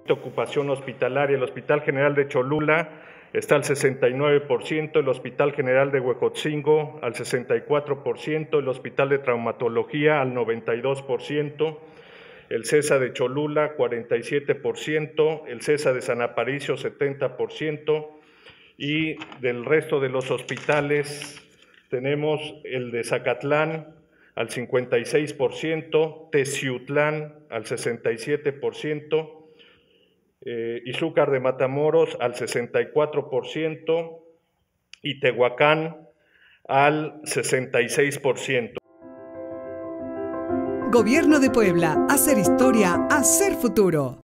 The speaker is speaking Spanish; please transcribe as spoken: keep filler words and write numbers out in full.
ocupación hospitalaria. El Hospital General de Cholula está al sesenta y nueve por ciento, el Hospital General de Huejotzingo al sesenta y cuatro por ciento, el Hospital de Traumatología al noventa y dos por ciento, el CESA de Cholula cuarenta y siete por ciento, el CESA de San Aparicio setenta por ciento, y del resto de los hospitales tenemos el de Zacatlán al cincuenta y seis por ciento, Teciutlán al sesenta y siete por ciento, eh, Izúcar de Matamoros al sesenta y cuatro por ciento y Tehuacán al sesenta y seis por ciento. Gobierno de Puebla, hacer historia, hacer futuro.